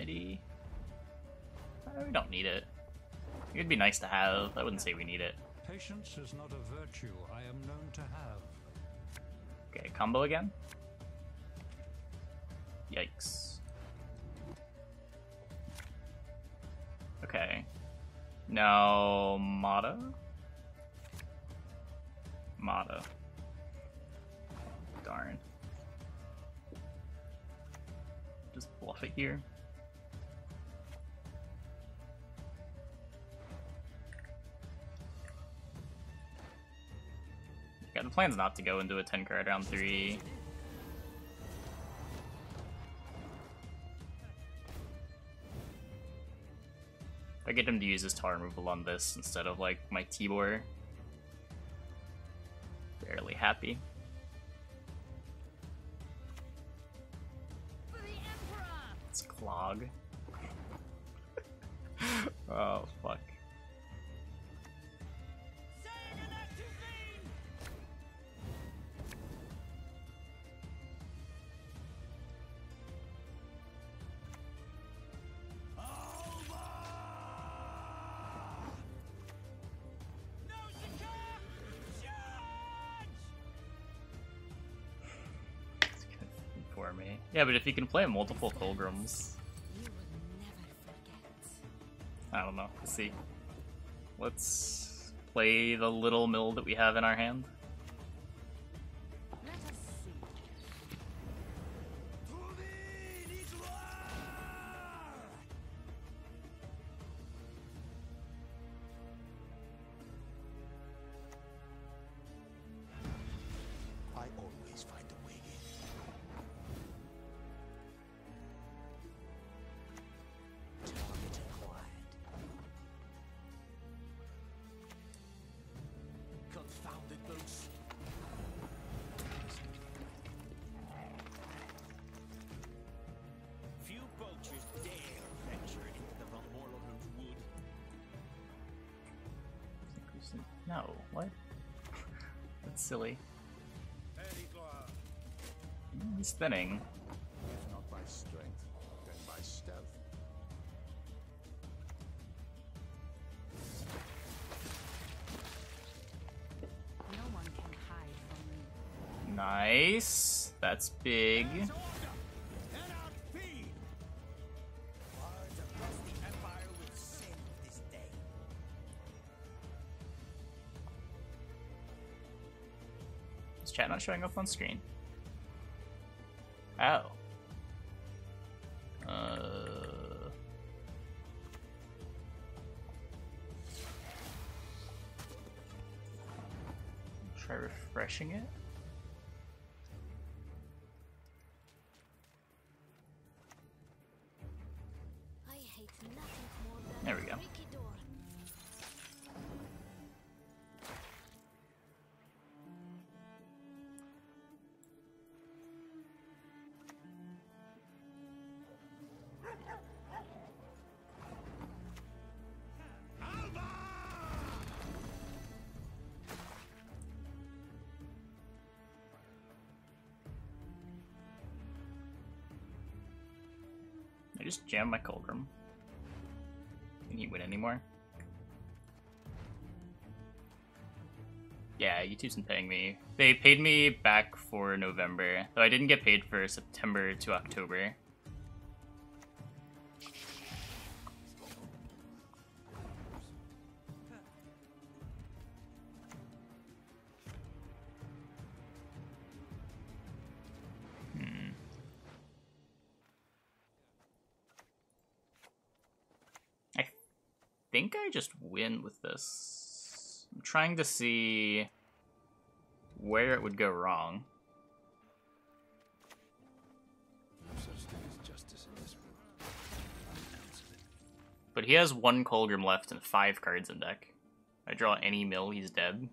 proximity. We don't need it. It'd be nice to have. I wouldn't say we need it. Patience is not a virtue I am known to have. Okay, combo again. Yikes. Okay. Now Mata. Mata. Darn. Just bluff it here. Yeah, the plan's not to go into a 10 card round 3. If I get him to use his tar removal on this instead of like my Tibor, fairly happy. It's Clog. Oh fuck. Me. Yeah, but if you can play multiple Kolgrims, I don't know. Let's see. Let's play the little mill that we have in our hand. No, what? That's silly. He's thinning. If not by strength, then by stealth. No one can hide from me. Nice. That's big. Chat not showing up on screen. Oh. Try refreshing it. I hate nothing more than There we go. I just jammed my Kolgrim. Can he win anymore? Yeah, YouTube isn't paying me. They paid me back for November, though I didn't get paid for September to October. I think I just win with this. I'm trying to see where it would go wrong. No such thing as justice in this world. But he has 1 Kolgrim left and 5 cards in deck. If I draw any mill, he's dead.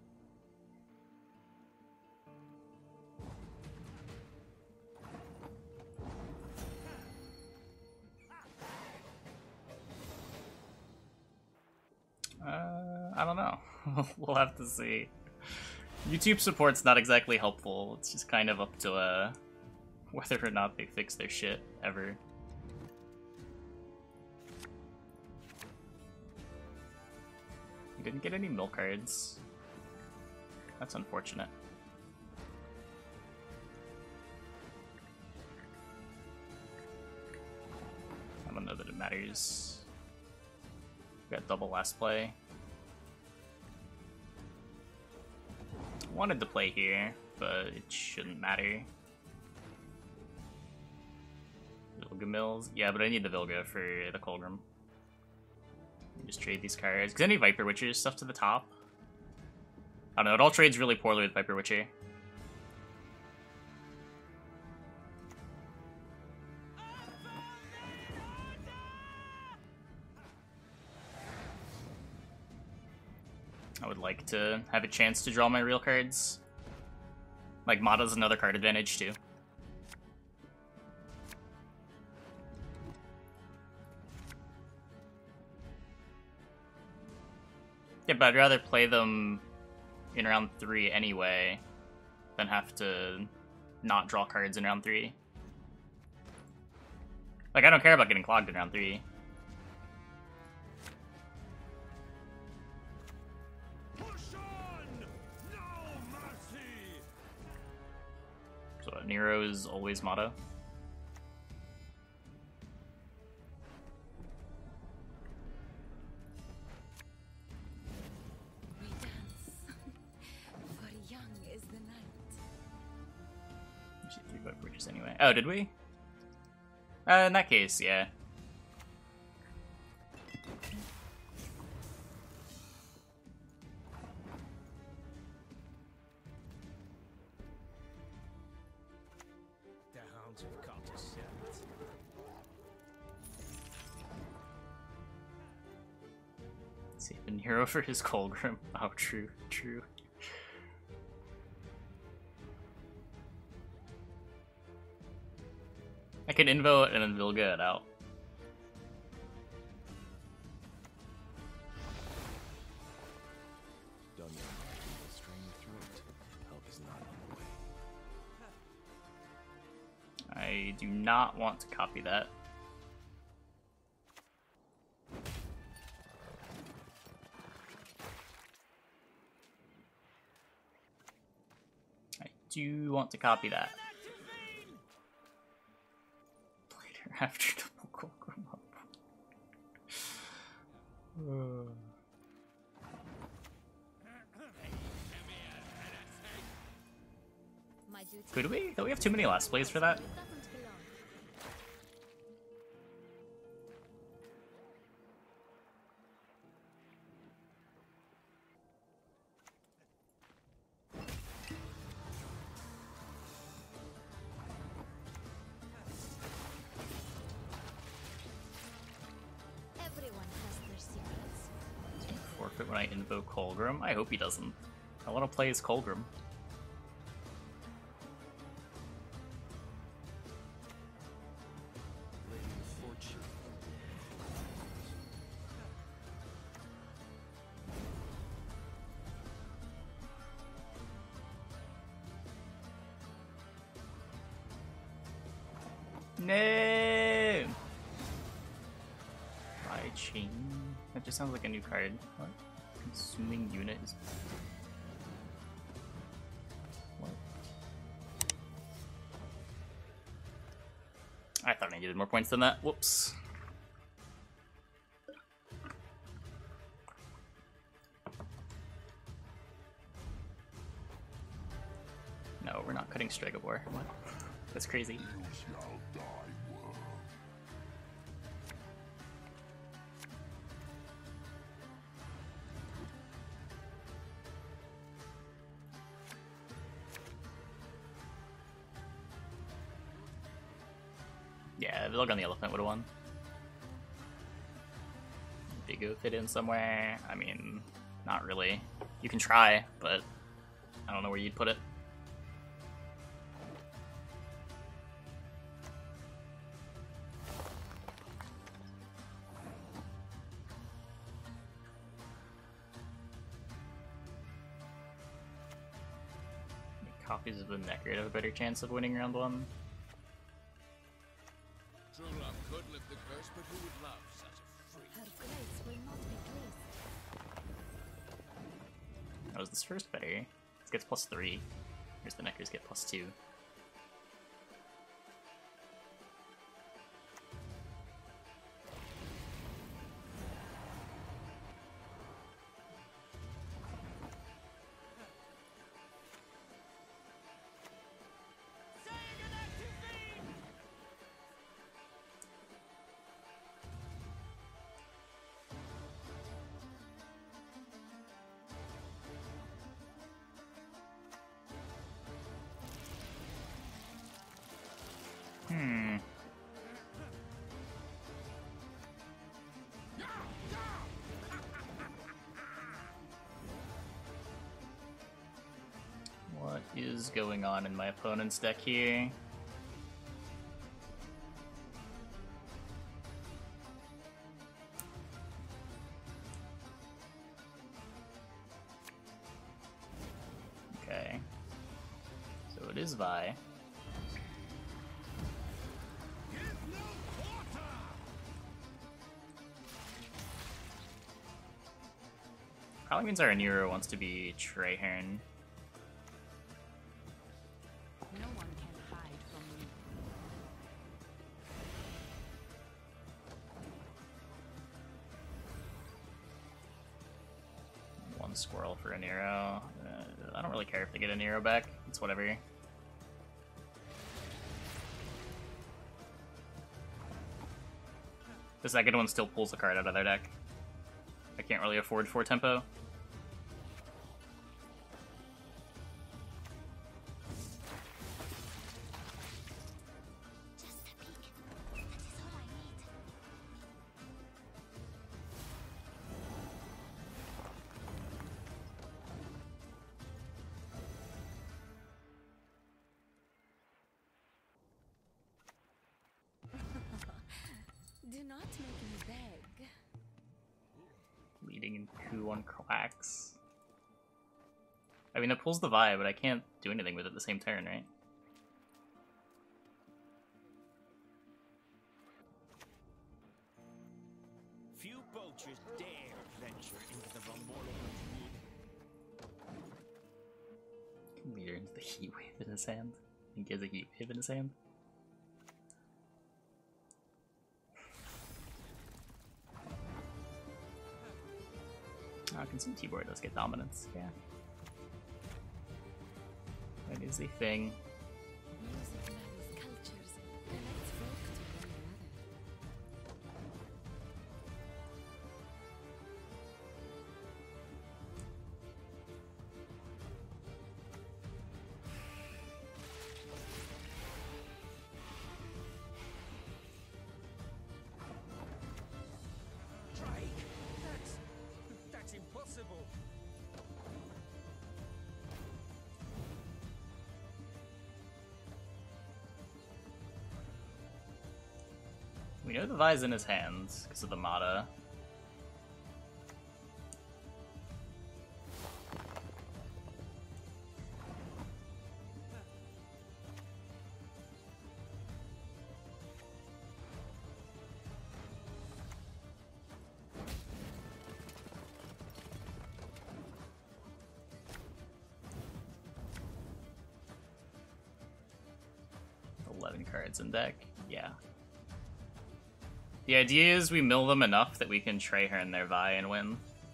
I don't know. We'll have to see. YouTube support's not exactly helpful. It's just kind of up to whether or not they fix their shit ever. We didn't get any mill cards. That's unfortunate. I don't know that it matters. We got double last play. Wanted to play here, but it shouldn't matter. Vilga Mills? Yeah, but I need the Vilga for the Kolgrim. Just trade these cards. Because any Viper Witcher stuff to the top. I don't know, it all trades really poorly with Viper Witcher. I would like to have a chance to draw my real cards. Like, Mata's another card advantage, too. Yeah, but I'd rather play them in round 3 anyway than have to not draw cards in round 3. Like, I don't care about getting clogged in round 3. So Nero is always Mata. We dance, for young is the night. We should 3 Viper Witches anyway. Oh, did we? In that case, yeah. Saving hero for his Kolgrim. Oh, true, true. I can invo and then Vilga it out. Done your marching, but strain your throat. Help is not on the way. I do not want to copy that. I do want to copy that. Later after double Kolgrim up. My duty Could we? Don't we have too many last plays for that? doesn't belong. Everyone has their secrets. Forfeit when I invoke Kolgrim? I hope he doesn't. I want to play as Kolgrim. Lady of Fortune. No! By chain? That just sounds like a new card. What? Consuming unit is... What? I thought I needed more points than that. Whoops. No, we're not cutting Stregobor. What? That's crazy. Yeah, Vilga on the elephant would have won. Vigo fit in somewhere. I mean, not really. You can try, but I don't know where you'd put it. Copies of the Necro have a better chance of winning round 1. True love could lift the curse, but who would love such a freak? Her grace will not be pleased. Oh, is this first better? This gets +3. Here's the Neckers get +2. What is going on in my opponent's deck here? Okay. So it is Vi. Probably means our Oneiro wants to be Traherne. No one can hide from me. One squirrel for Oneiro. I don't really care if they get Oneiro back. It's whatever. The second one still pulls a card out of their deck. I can't really afford 4 tempo. Just a peek. That is all I need. Do not make me beg. Leading in coup on Quacks. I mean, it pulls the Vi, but I can't do anything with it the same turn, right? Few poachers dare venture into the rumble of Leader into the heat wave in his hand. I think he has a heat wave in his hand. Oh, Consume T-Board does get dominance, yeah. That is a thing. Music marries cultures, connects folk to one another. That's impossible. We know the Vi's in his hands because of the Mata. Cards in deck, yeah. The idea is we mill them enough that we can Traherne their Vi and win.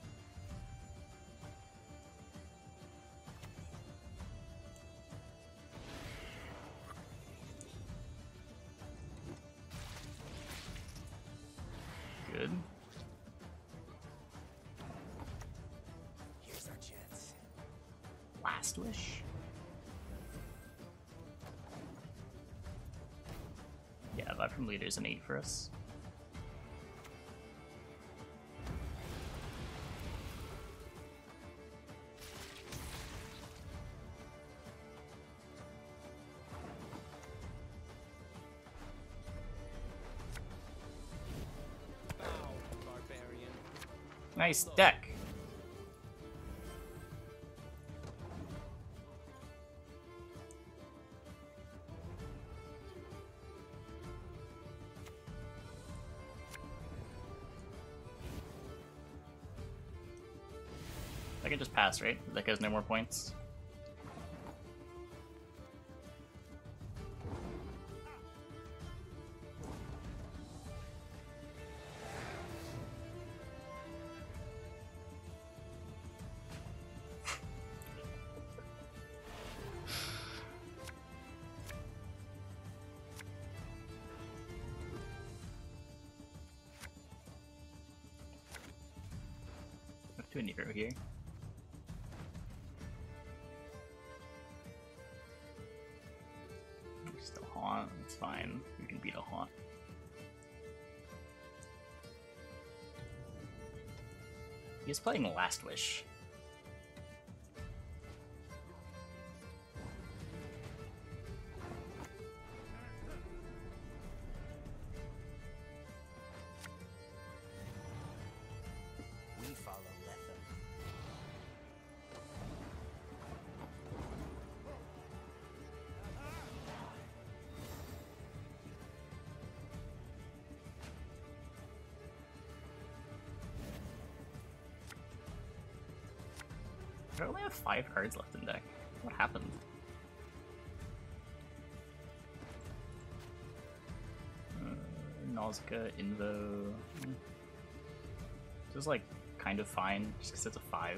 Good. Here's our chance. Last Wish. Yeah, Vi from Leader's an 8 for us. Bow, barbarian. Nice deck. I can just pass, right? That guy's no more points. Do a Nero here. Still haunt, it's fine. We can beat a haunt. He's playing Last Wish. We follow Lethem. I only have 5 cards left in deck. What happened? Nausicaa, Invo. This is like kind of fine, just because it's a 5.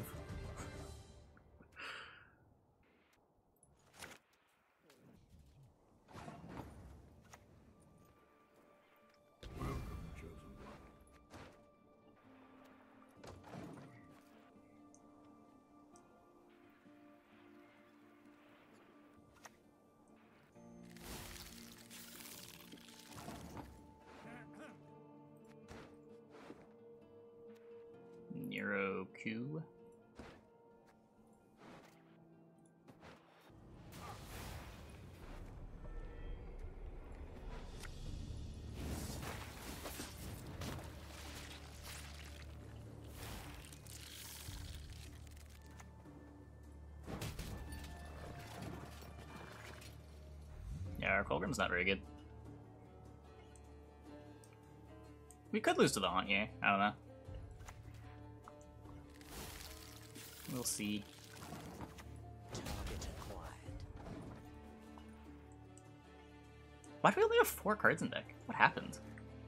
Nero Q. Yeah, our Kolgrim's not very good. We could lose to the Haunt here, I don't know. We'll see. Target acquired. Why do we only have 4 cards in deck? What happened?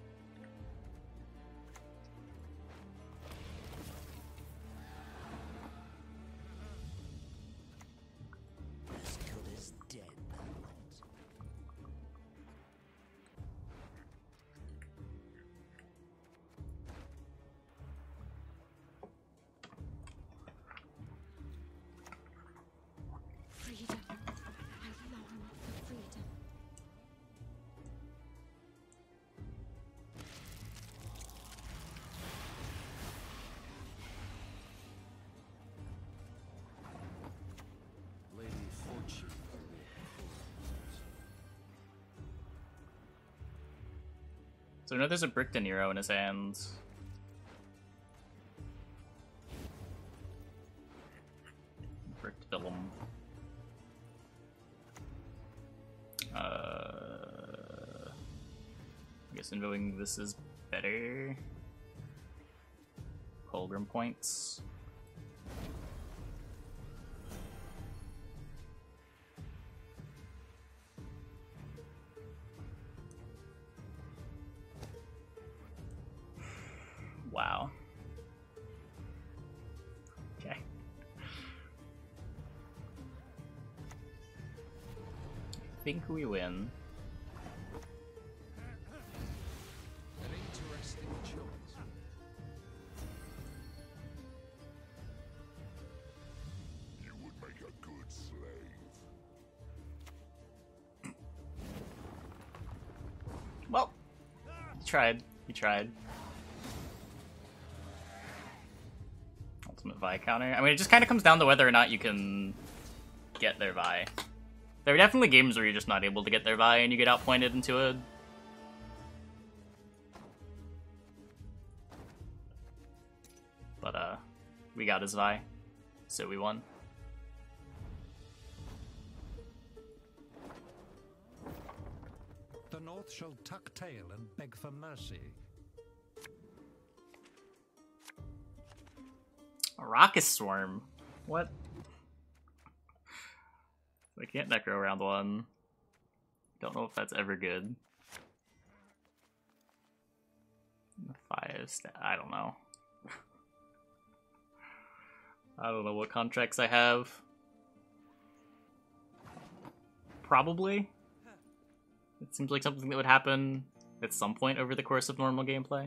As good as dead, that lot. Freedom. I long for freedom. Lady Fortune will be performed. So I know there's a Brick De Niro in his hand. Brick Villum. I guess invoking this is better. Kolgrim points. Wow. Okay. I think we win. An interesting choice. You would make a good slave. Well, he tried. He tried. Ultimate Vi counter. I mean, it just kind of comes down to whether or not you can get their Vi. There are definitely games where you're just not able to get their Vi and you get outpointed into a... But, we got his Vi, so we won. The North shall tuck tail and beg for mercy. A Rocket Swarm? What? I can't Necro around one. Don't know if that's ever good. 5 I don't know. I don't know what contracts I have. Probably. It seems like something that would happen at some point over the course of normal gameplay.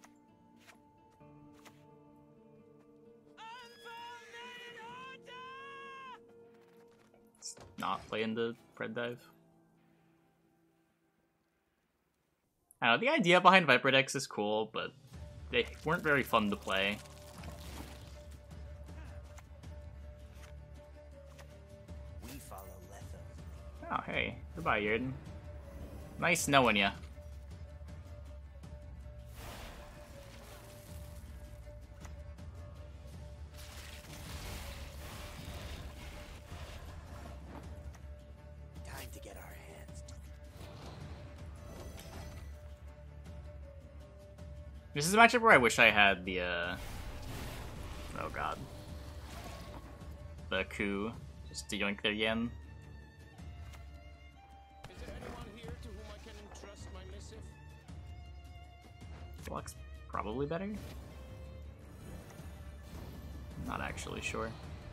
Let's not play into Pred Dive. I don't know, the idea behind Viper decks is cool, but they weren't very fun to play. We follow Letho. Oh, hey. Goodbye, Yerden. Nice knowing ya. Time to get our hands. This is a matchup where I wish I had the, oh god. The coup, just to yoink their yen. Is there anyone here to whom I can entrust my missive? Flux probably better? Not actually sure.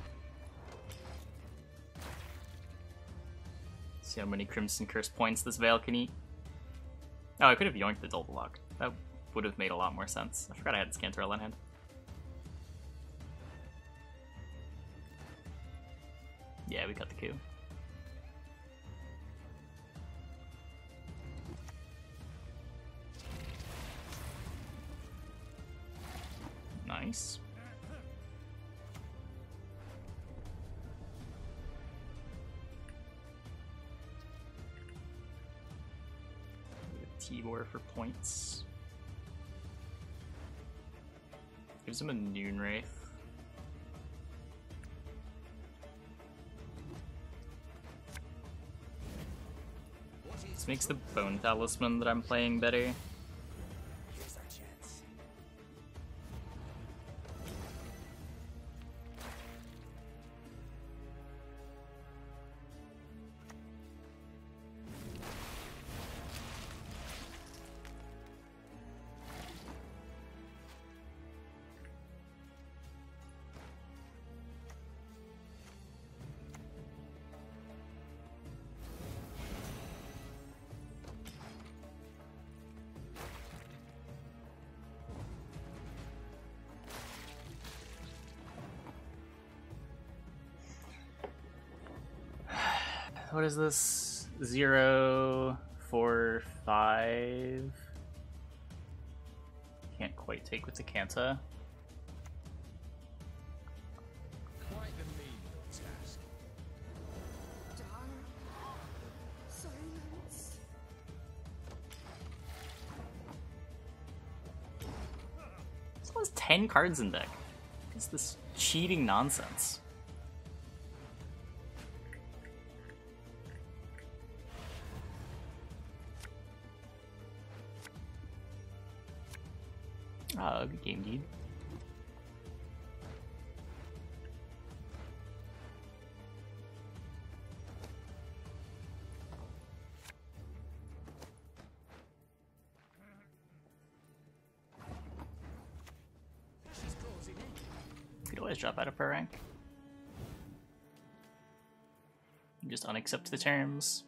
See how many Crimson Curse points this Veil can eat. Oh, I could have yoinked the Double Lock. That would have made a lot more sense. I forgot I had Scantorel in hand. Yeah, we cut the coup. Nice. Tibor for points. Gives him a Noon Wraith. This makes the Bone Talisman that I'm playing better. Here's our chance. What is this? 0, 4, 5. Can't quite take with the Canta. Quite a menial task. Dark silence. This one has 10 cards in deck. What's this cheating nonsense? Good game, dude. Could always drop out of per rank. Just unaccept the terms.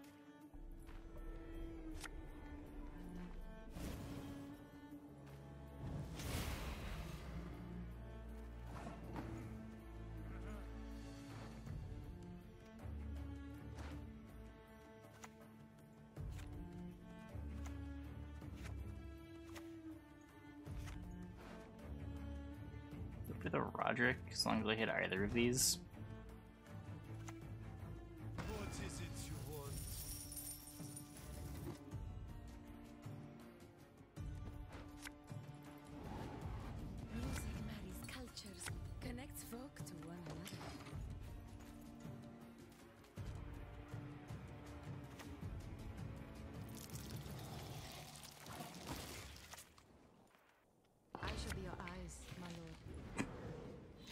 For the Roderick, as long as I hit either of these. What is it you want? Music marries cultures, connects folk to one another. I shall be your eyes, my lord.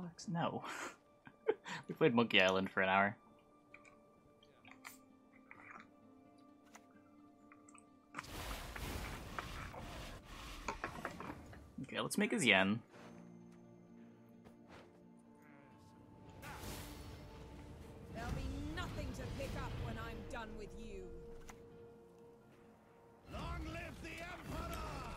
box? No. We played Monkey Island for an hour. Okay, let's make his yen. There'll be nothing to pick up when I'm done with you. Long live the Emperor!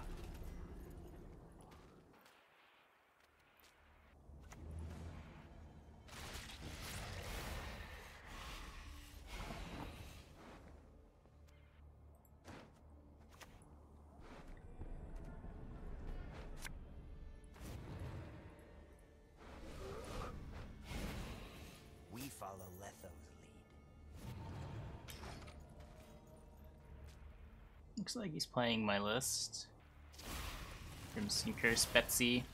We follow Letho's lead. Looks like he's playing my list. From Curse Betsy.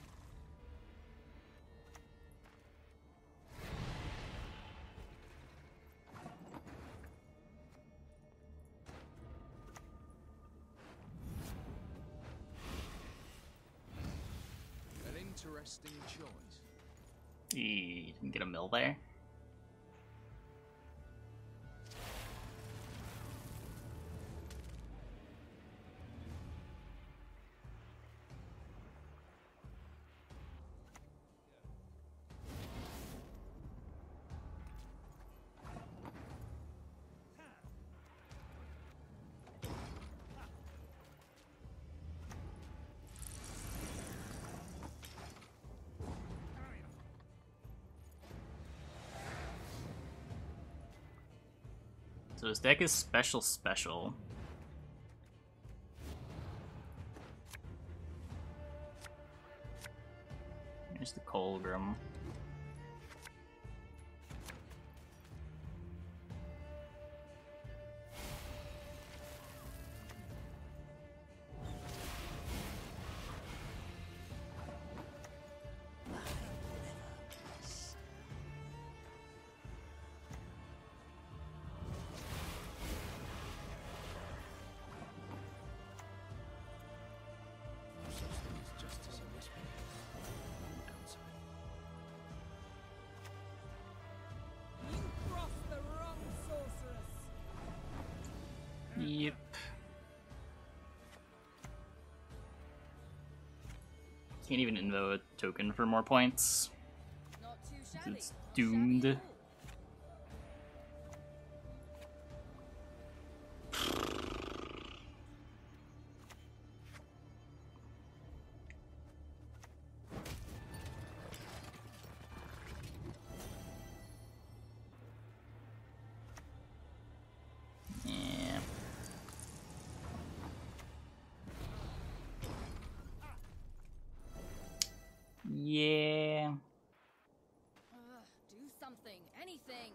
An interesting choice. He didn't get a mill there. So his deck is special. Here's the Kolgrim. No such thing as justice in this world. On the downside. You crossed the wrong sorceress. Yep. Can't even invo a token for more points. Not too shabby. It's doomed. Shabby at all. Yeah. Yeah. Do something, anything.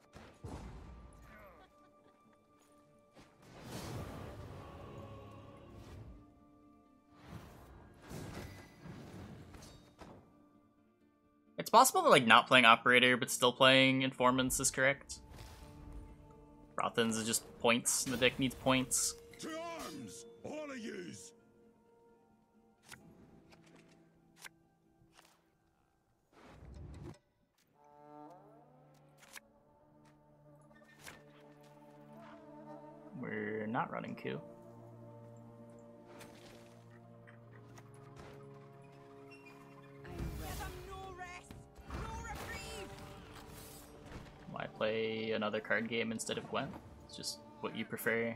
It's possible that like not playing Operator but still playing Informants is correct. Rothan's is just points, and the deck needs points. To arms, all of yous! We're not running Q. Give them no rest, no reprieve. Why play another card game instead of Gwent? It's just what you prefer.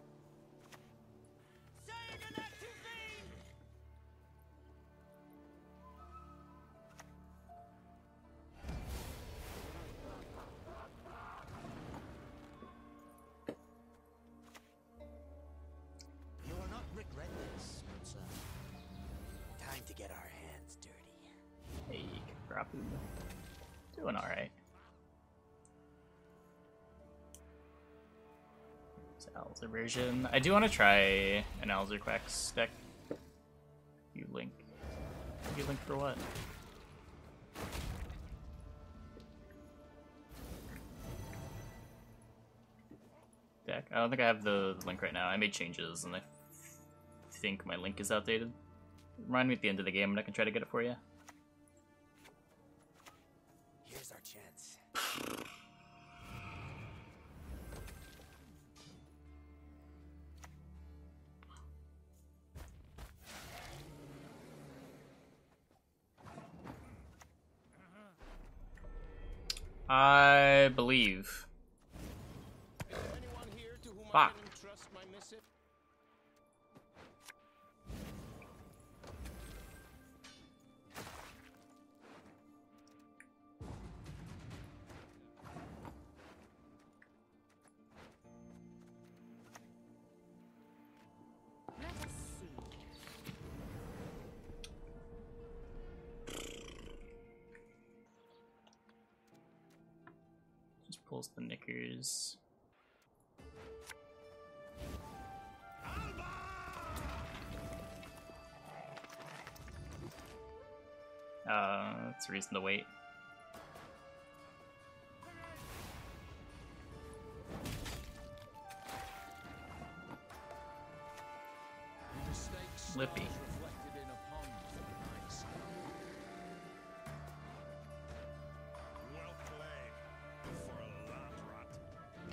You will not regret this, sir. Time to get our hands dirty. Hey, Rapu. Doing alright. Alzer version. I do want to try an Alzer Quax deck. You link. You link for what? Deck. I don't think I have the link right now. I made changes and I think my link is outdated. Remind me at the end of the game and I can try to get it for you. I believe. Anyone here to whom I Fuck. can entrust my missive? Let us see. Just pulls the knickers. That's a reason to wait. Lippy. Reflected in a pond for the night sky. Well played for a land rat.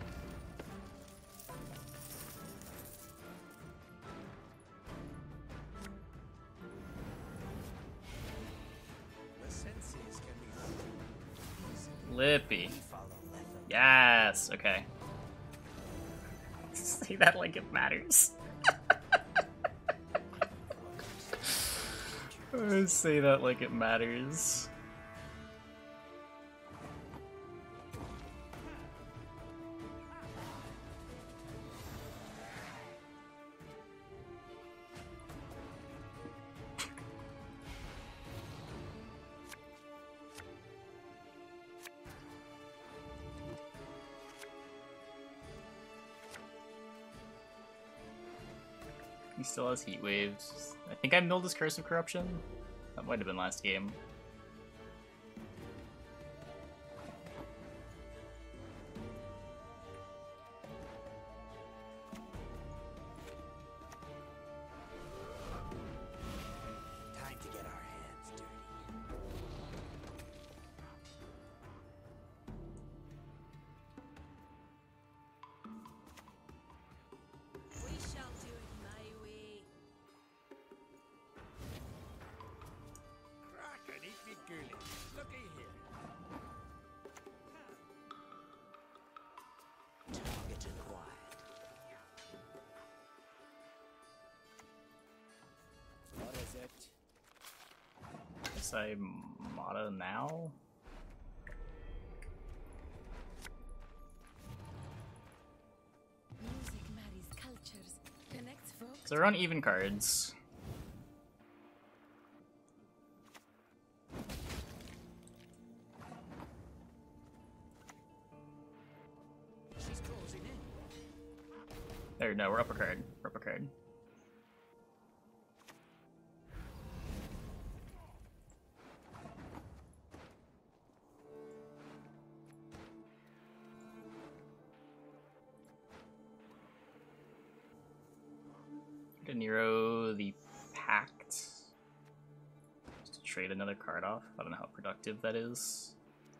The senses can be Lippy. Follow Letha. Yes, okay. Say that like it matters. Say that like it matters. He still has heat waves. I think I milled his Curse of Corruption. That might have been last game. Time to get our hands dirty. We shall do it my way. Crackety figurely. Looky here. Target acquired. What is it? Guess I Mata now? Music marries cultures, connects folk. So we're on even cards. She's closing in. There, no, we're up a card. We're up a card. Oneiro the Pact. Just to trade another card off. I don't know how productive that is.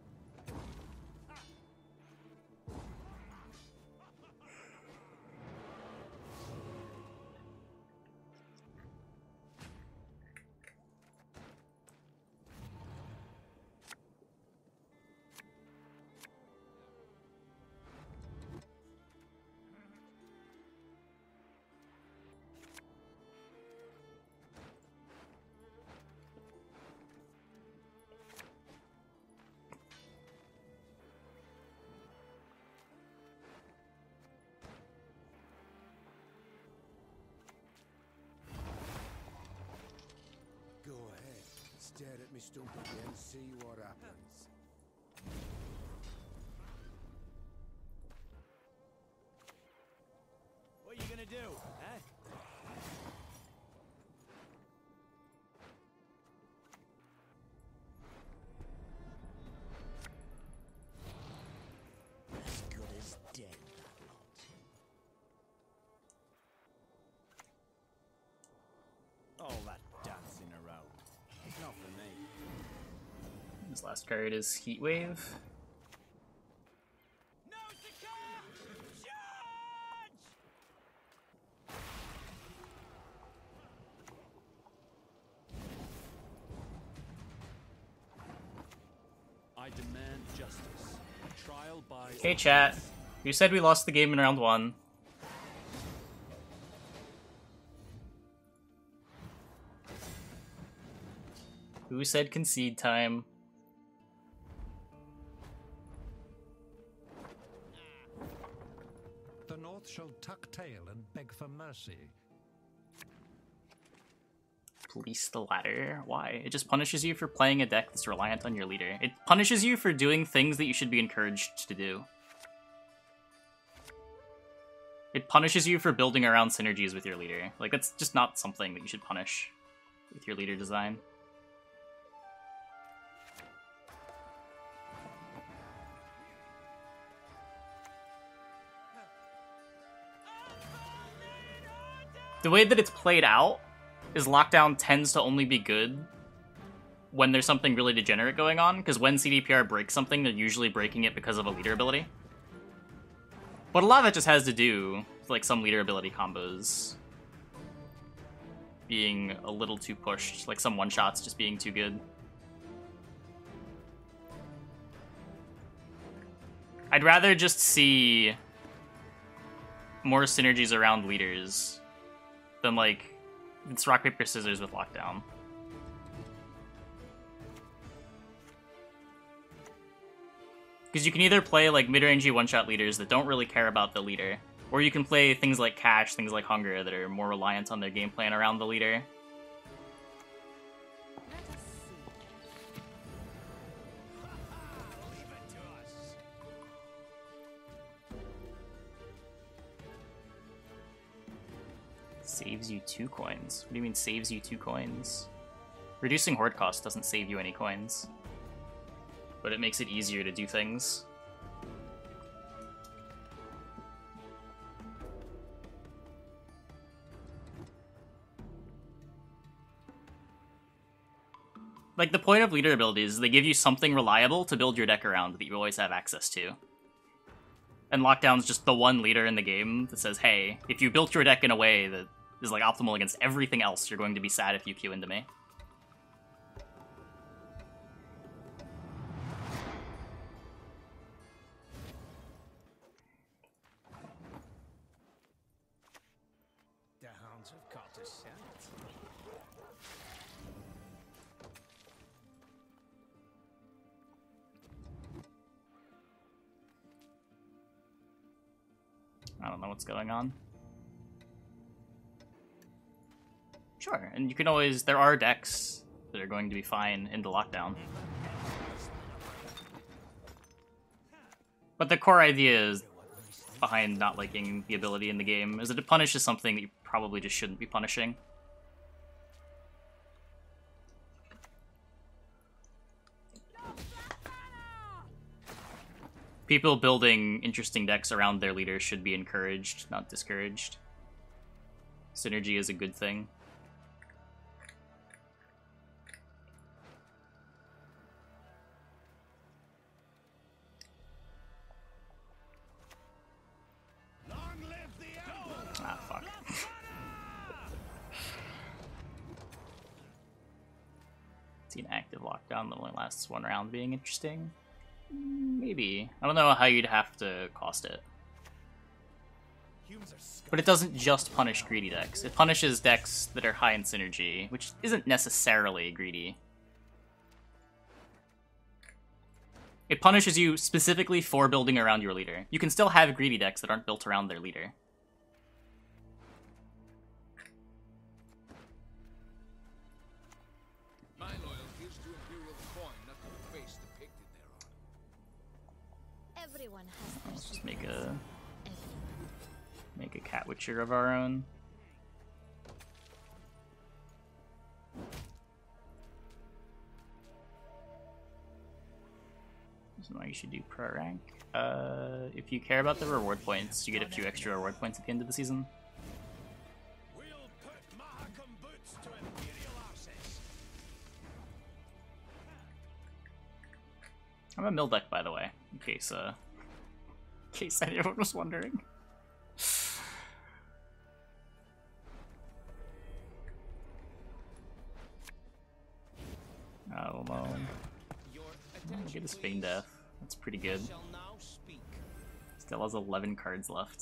Go ahead. Stare at me stump again, see what happens. What are you gonna do, huh? As good as dead, that lot. All that dancing around. It's not for me. His last card is Heat Wave. I demand justice. Trial by... Okay, chat. You said we lost the game in round 1. Who said concede time? The North shall tuck tail and beg for mercy. Police the ladder? Why? It just punishes you for playing a deck that's reliant on your leader. It punishes you for doing things that you should be encouraged to do. It punishes you for building around synergies with your leader. Like, that's just not something that you should punish with your leader design. The way that it's played out is lockdown tends to only be good when there's something really degenerate going on, because when CDPR breaks something, they're usually breaking it because of a leader ability. But a lot of that just has to do with, like, some leader ability combos being a little too pushed, like some one-shots just being too good. I'd rather just see more synergies around leaders than, like, it's rock, paper, scissors with lockdown. Because you can either play, like, mid-rangey one-shot leaders that don't really care about the leader, or you can play things like Cash, things like Hunger, that are more reliant on their game plan around the leader. Saves you 2 coins. What do you mean saves you 2 coins? Reducing horde cost doesn't save you any coins, but it makes it easier to do things. Like, the point of leader abilities is they give you something reliable to build your deck around that you always have access to. And Lockdown's just the one leader in the game that says, hey, if you built your deck in a way that is, like, optimal against everything else, you're going to be sad if you queue into me. The hounds have caught a scent. I don't know what's going on. Sure, and you can always... There are decks that are going to be fine into Lockdown. But the core idea is behind not liking the ability in the game is that it punishes something that you probably just shouldn't be punishing. People building interesting decks around their leaders should be encouraged, not discouraged. Synergy is a good thing. Ah, fuck. See an active lockdown that only lasts 1 round being interesting? Maybe. I don't know how you'd have to cost it. But it doesn't just punish greedy decks. It punishes decks that are high in synergy, which isn't necessarily greedy. It punishes you specifically for building around your leader. You can still have greedy decks that aren't built around their leader. My loyalty is to Imperial coin, not to the face depicted thereon. Everyone has their Let's just secrets. make a Cat Witcher of our own. This is why you should do pro rank. If you care about the reward points, you get a few extra reward points at the end of the season. We'll put Mahakam boots to Imperial arses. I'm a mill deck, by the way, in case anyone was wondering. Oh, well. Look at his Feign Death. That's pretty good. Shall now speak. Still has 11 cards left.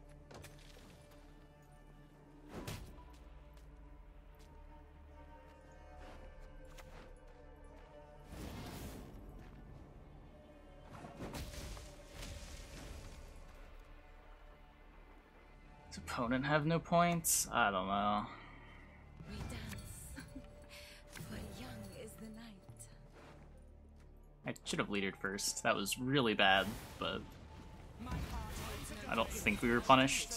Does opponent have no points? I don't know. We dance. For young is the night. I should have leadered first. That was really bad, but I don't think we were punished.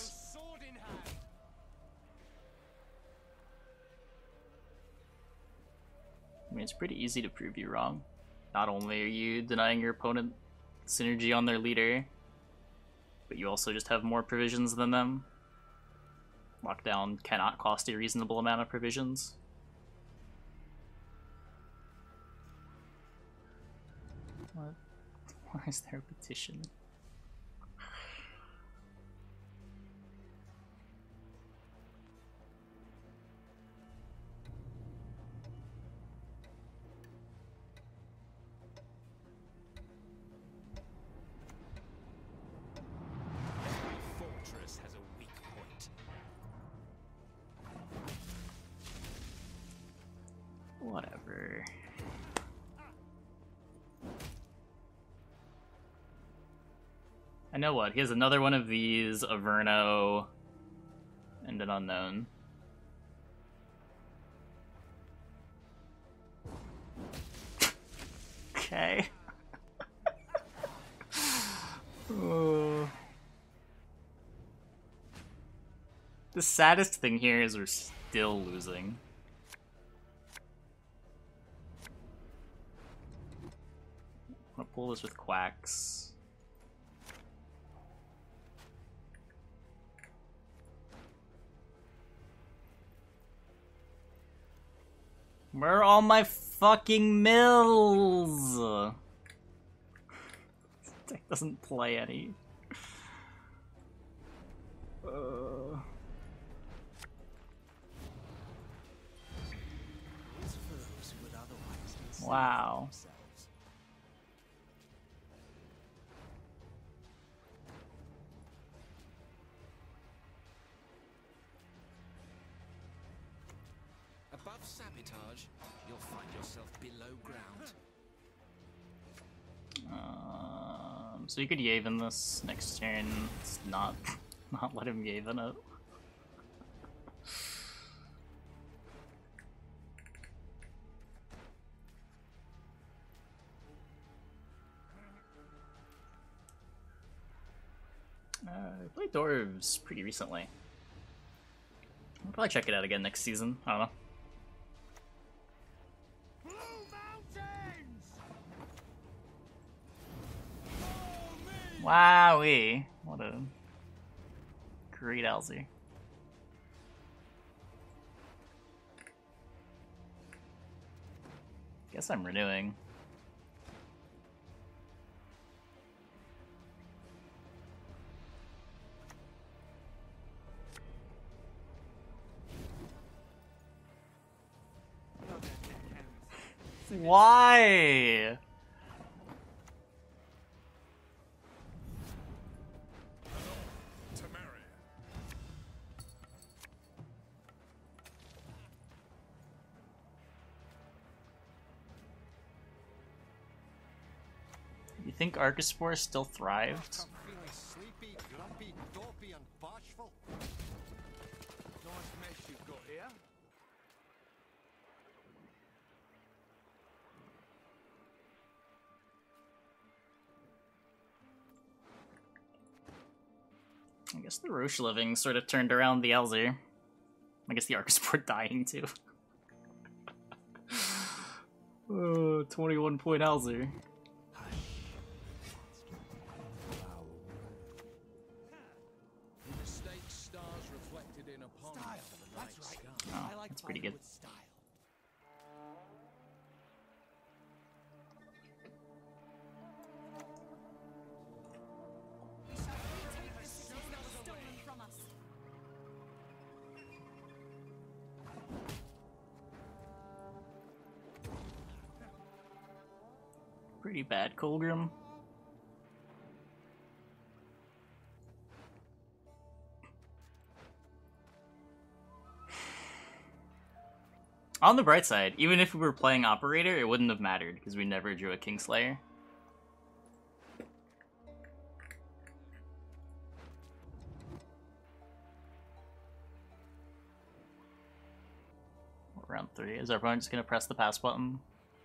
I mean, it's pretty easy to prove you wrong. Not only are you denying your opponent synergy on their leader, but you also just have more provisions than them. Lockdown cannot cost a reasonable amount of provisions. What? Why is there a petition? Fortress has a weak point. Whatever. I know what, he has another one of these, a Verno, and an Unknown. Okay. Oh. The saddest thing here is we're still losing. I'm gonna pull this with Quacks. Where are all my fucking mills? This deck doesn't play any. It's for those who would otherwise consider Wow. themselves. Above sabotage, you'll find yourself below ground. So you could Yaven this next turn. It's not let him Yaven it. I played Dwarves pretty recently. I'll probably check it out again next season. I don't know. Wowee! What a great Alzi. Guess I'm renewing. Why? You think Archospore still thrived? I'm feeling sleepy, grumpy, dopey, and bashful. Nice mess you've got here. I guess the Roche living sort of turned around the Elzer. I guess the Archospore dying too. Oh, 21 point Elzer. Mistake stars reflected in a pond. That's right. Oh, I like that's pretty fighting good. with style. Take the city that was stolen from us. Pretty bad, Kolgrim. On the bright side, even if we were playing Operator, it wouldn't have mattered, because we never drew a Kingslayer. Round 3. Is everyone just going to press the pass button?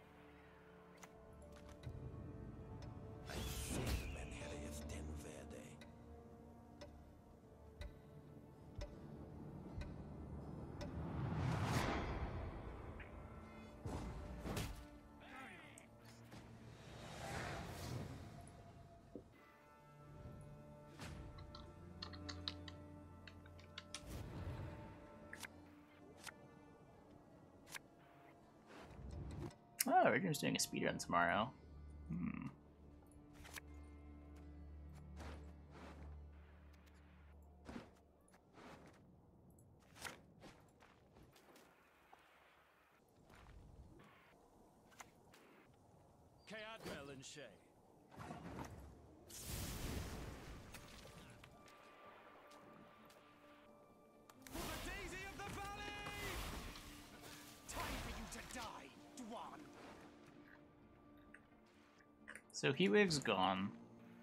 Oh, we're just doing a speedrun tomorrow. Cadmel and Shay. For the daisy of the valley! Time for you to die, Dwan. So Heatwave's gone.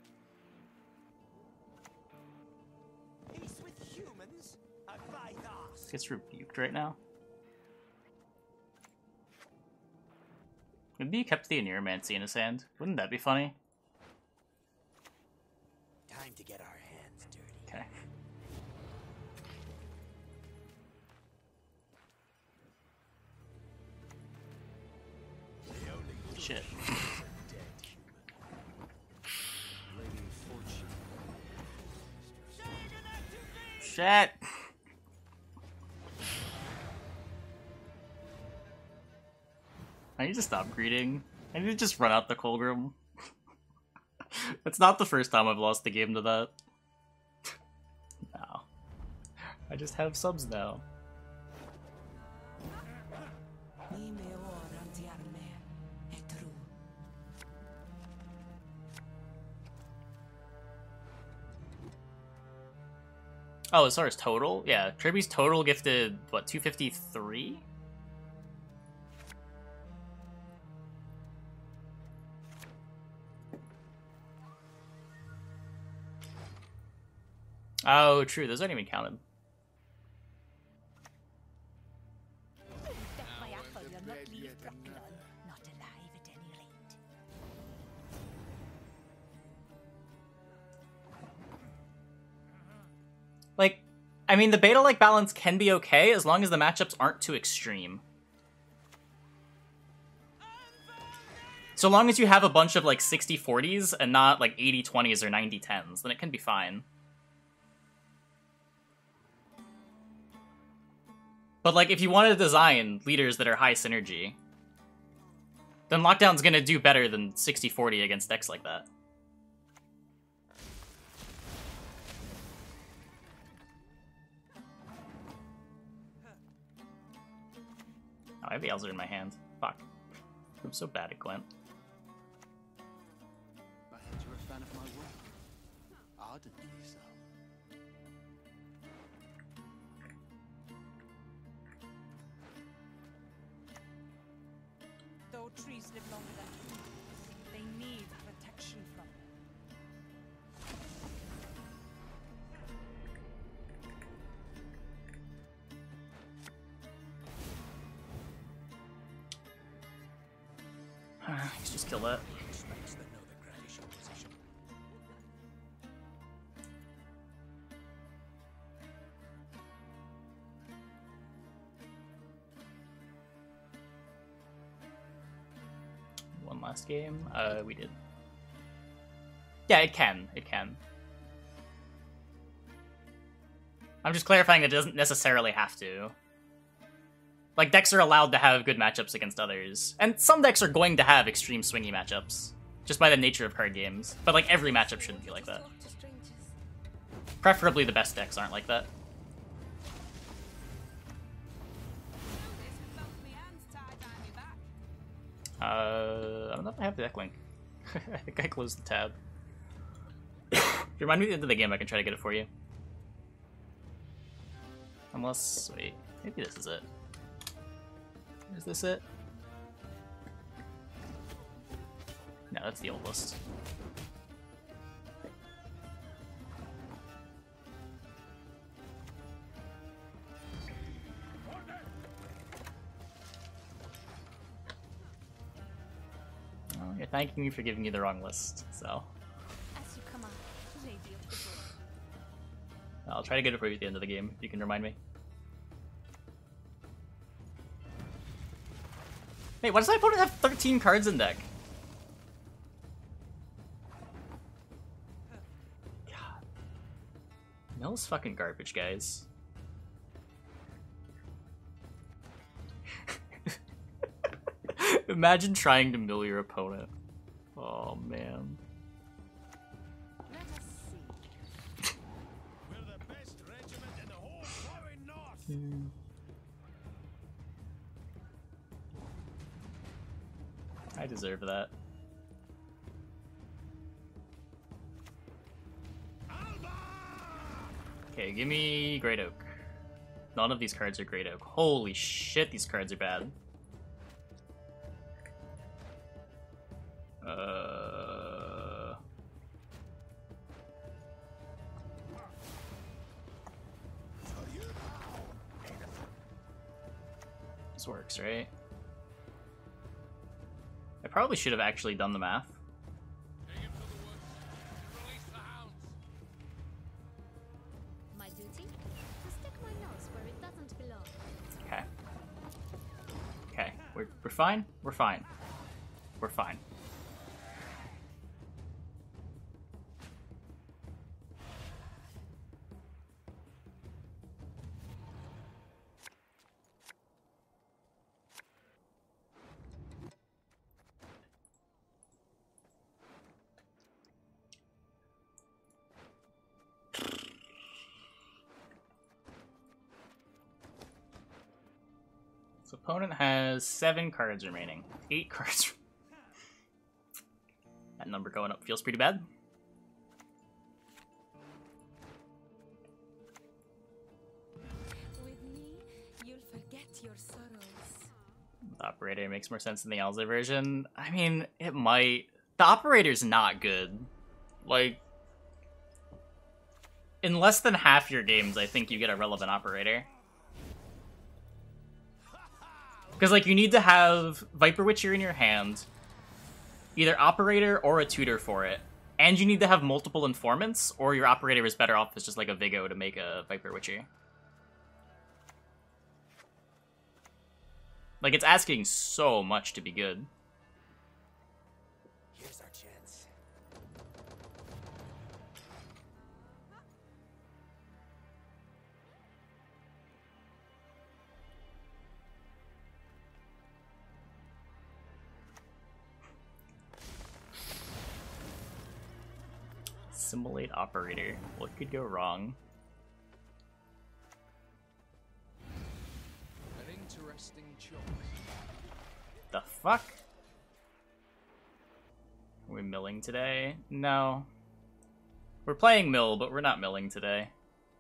Peace with humans? If I ask. Gets rebuked right now. Maybe he kept the Aneromancy in his hand. Wouldn't that be funny? Time to get our hands dirty. Okay. Shit. Shit! I need to stop greeting. I need to just run out the Kolgrim. It's not the first time I've lost the game to that. No. I just have subs now. Oh, as far as total? Yeah, Kirby's total gifted, what, 253? Oh, true, those aren't even counted. Like, I mean, the beta-like balance can be okay as long as the matchups aren't too extreme. So long as you have a bunch of, like, 60-40s and not, like, 80-20s or 90-10s, then it can be fine. But, like, if you want to design leaders that are high synergy, then Lockdown's gonna do better than 60-40 against decks like that. Oh, I have the Elzer in my hand. Fuck. I'm so bad at Gwent. I heard you're a fan of my work. Ardently so. Though trees live longer than humans, they need protection from Let's just kill that. One last game. We did. Yeah, it can. It can. I'm just clarifying it doesn't necessarily have to. Like, decks are allowed to have good matchups against others. And some decks are going to have extreme swingy matchups, just by the nature of card games. But, like, every matchup shouldn't be like that. Preferably the best decks aren't like that. I don't know if I have the deck link. I think I closed the tab. If you remind me at the end of the game, I can try to get it for you. Unless, wait, maybe this is it. Is this it? No, that's the old list. Oh, you're thanking me for giving you the wrong list, so. As you come on, lady of the wood. I'll try to get it for you at the end of the game, if you can remind me. Hey, why does my opponent have 13 cards in deck? God. Mill's fucking garbage, guys. Imagine trying to mill your opponent. Oh, man. Let us see. We're the best regiment in the whole flowing north. I deserve that. Okay, give me Great Oak. None of these cards are Great Oak. Holy shit, these cards are bad. This works, right? I probably should have actually done the math. Take him to the woods and release the hounds. My duty? To stick my nose where it doesn't belong. Okay. Okay, we're fine? We're fine. We're fine. So opponent has 7 cards remaining. 8 cards. That number going up feels pretty bad. With me, you'll forget your sorrows. The operator makes more sense than the Alza version. I mean, it might. The operator's not good. Like, in less than half your games, I think you get a relevant operator. Because, like, you need to have Viper Witcher in your hand, either Operator or a Tutor for it, and you need to have multiple Informants, or your Operator is better off as just, like, a Vigo to make a Viper Witcher. Like, it's asking so much to be good. Here's our chance. Simulate Operator. What could go wrong? An interesting choice. The fuck? Are we milling today? No. We're playing mill, but we're not milling today.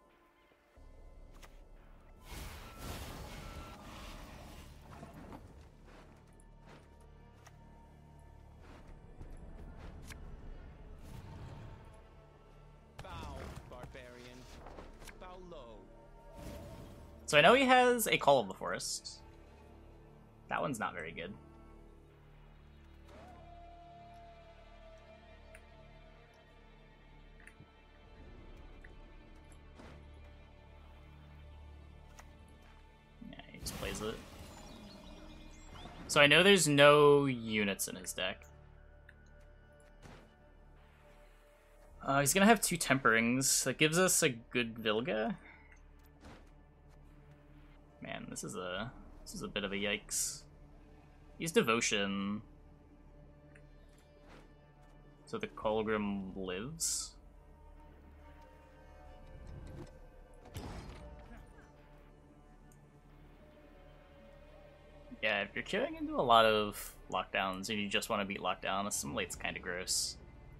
So I know he has a Call of the Forest. That one's not very good. Yeah, he just plays it. So I know there's no units in his deck. He's gonna have 2 Temperings. That gives us a good Vilga. Man, this is a bit of a yikes. He's Devotion. So the Kolgrim lives. Yeah, if you're queuing into a lot of lockdowns and you just want to beat lockdown, assimilate's kind of gross.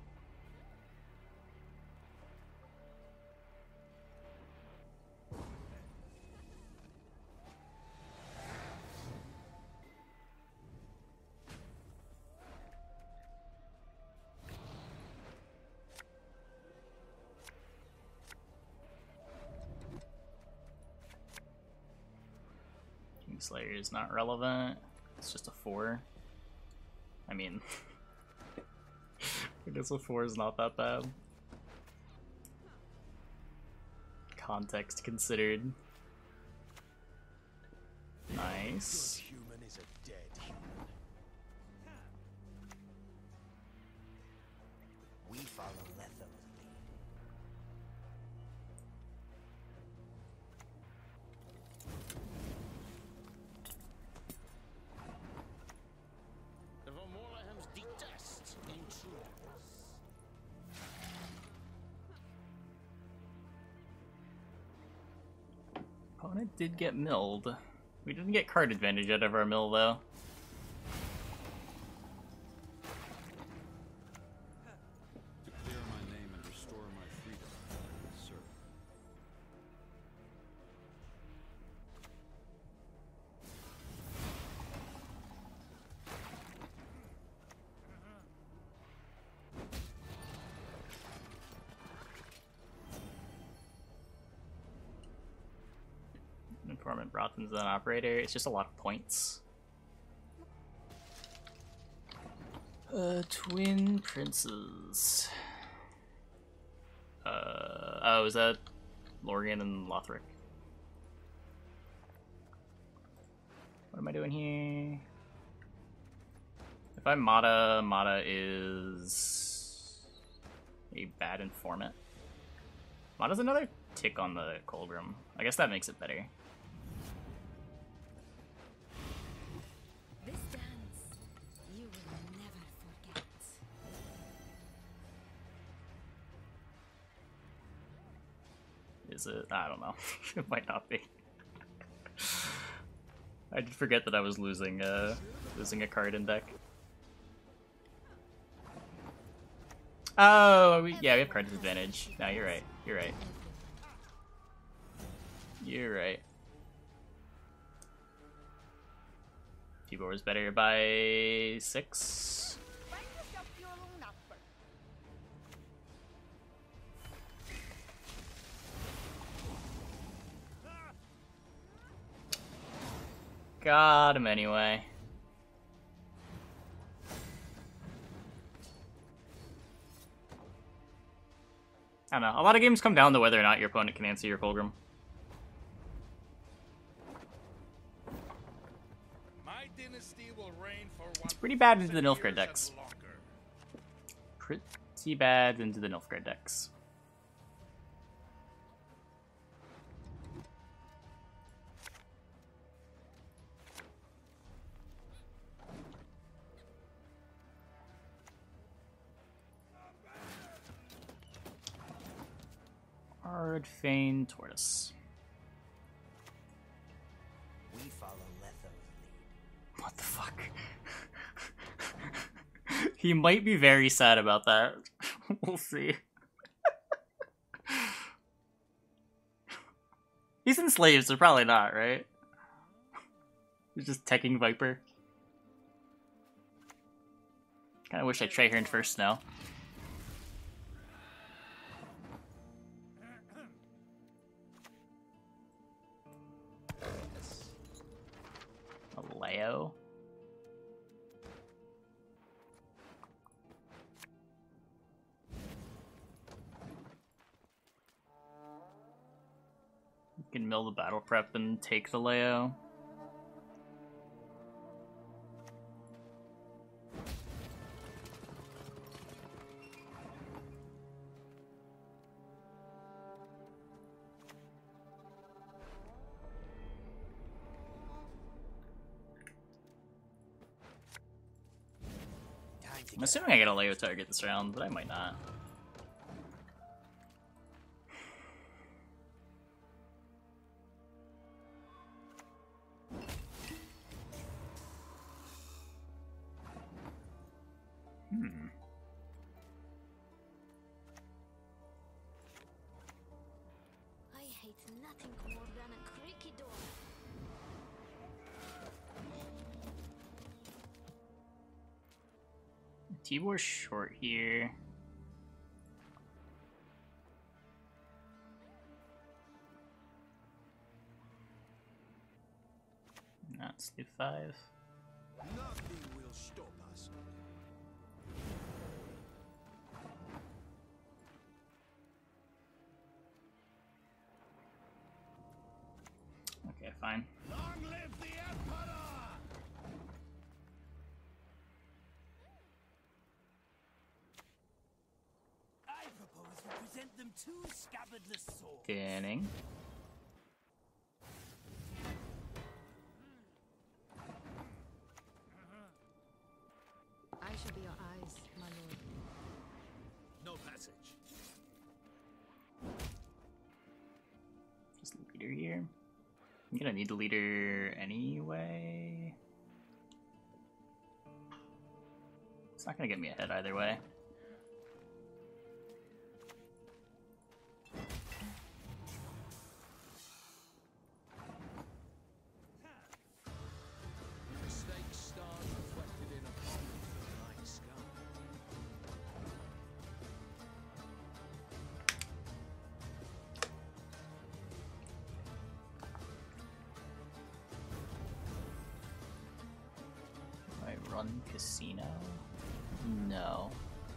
Kingslayer is not relevant. It's just a 4. I mean, I guess a 4 is not that bad. Context considered. Nice. Good human is a dead human. We follow Letho's lead. The Vermorahams detest intruders. Opponent did get milled. We didn't get card advantage out of our mill though. To clear my name and restore my freedom, sir. Informant Brothen's an operator. It's just a lot of points. Twin Princes. Oh, is that Lorgan and Lothric? What am I doing here? If I'm Mata, Mata is a bad informant. Mata's another tick on the Kolgrim. I guess that makes it better. This dance you will never forget. Is it? I don't know. It might not be. I did forget that I was losing a card in deck. Oh, yeah, we have card disadvantage. No, you're right. You're right. You're right. Tibor is better by 6. Got him anyway. I don't know. A lot of games come down to whether or not your opponent can answer your Kolgrim. My dynasty will reign for It's pretty bad into the 1000 Nilfgaard years decks. and longer. Pretty bad into the Nilfgaard decks. Ardfane Tortoise. We follow Letho's lead. What the fuck? He might be very sad about that. We'll see. He's enslaved, so probably not, right? He's just teching Viper. Kinda wish I Traherned first now. Leo. You can mill the battle prep and take the Leo. I'm assuming I get a Leo target this round, but I might not. Nothing more than a creaky door. Tibor's short here. Not sleep 5. Nothing will stop us. Okay, fine. Long live the Emperor! I propose we present them two scabbardless swords. Dinning. I shall be your eyes, my lord. No passage. Just leader here. I'm gonna need a leader anyway. It's not gonna get me ahead either way. Mistakes stars reflected in a pond of the night sky. Do I run casino? No.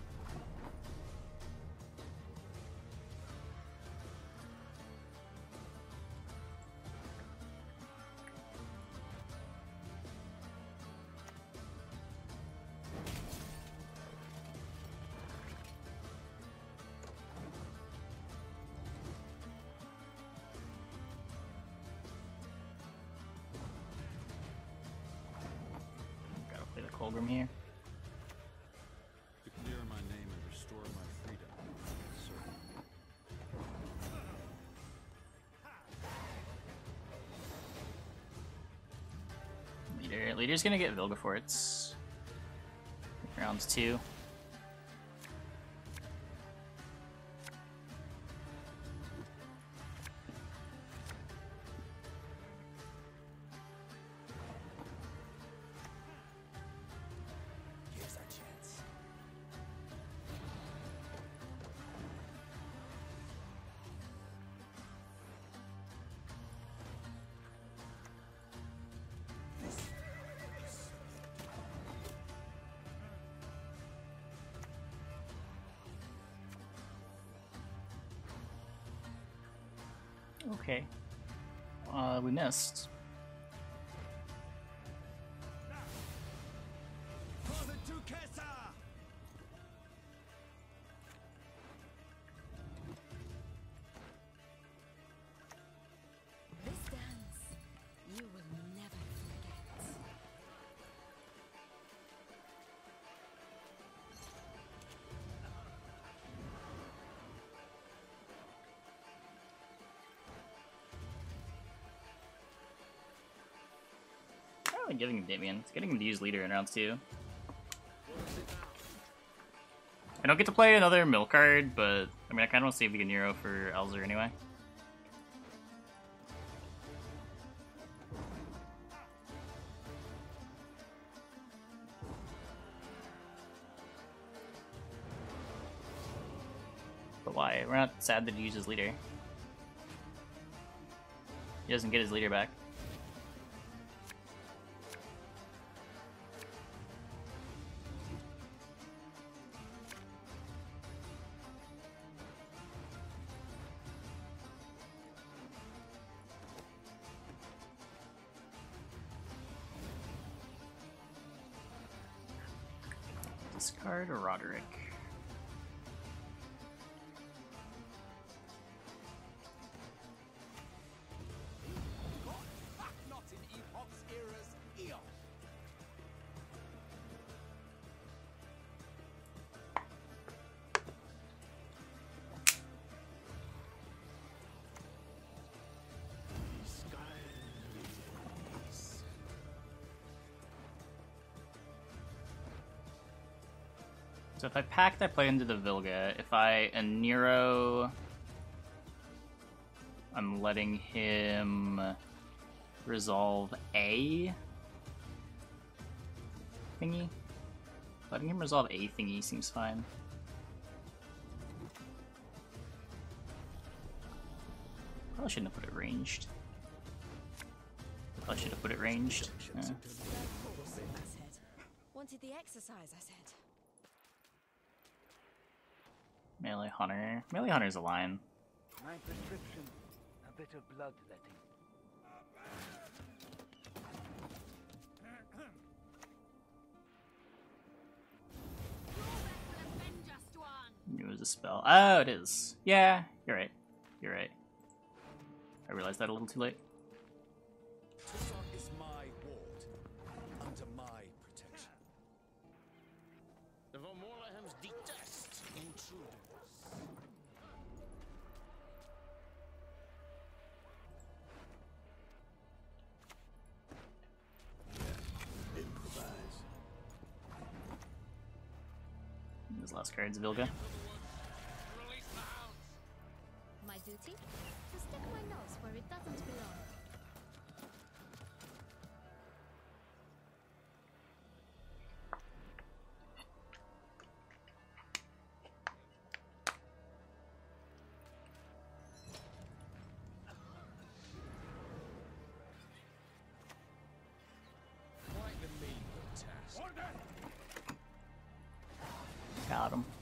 Gotta play the Kolgrim here. To clear my name and restore my freedom, sir. Leader's gonna get Vigo before it's rounds 2. Here's our chance. Okay. We missed. For the Duquesa! This dance you will never forget. I'm not really giving him Damien. It's getting him to use leader in rounds 2. I don't get to play another mill card, but I mean I kinda want to save the Oneiro for Elzer anyway. But why? We're not sad that he uses leader. He doesn't get his leader back. Discard or Roderick? Not in Epoch's era's eon. So if I packed, I play into the Vilga. If I Oneiro I'm letting him resolve a thingy. Letting him resolve a thingy seems fine. Probably shouldn't have put it ranged. Probably should have put it ranged. Yeah. I said. Wanted the exercise, I said. Melee Hunter. Melee Hunter's a line. My prescription, a bit of bloodletting. It was a spell. Oh, it is. Yeah, you're right. You're right. I realized that a little too late. Tucson is my ward, under my protection. The Vormorlahams detest intruders. Improvise. His last card's Vilga. Release the hounds. My duty? To stick my nose where it doesn't belong. Quite the menial task. Got him.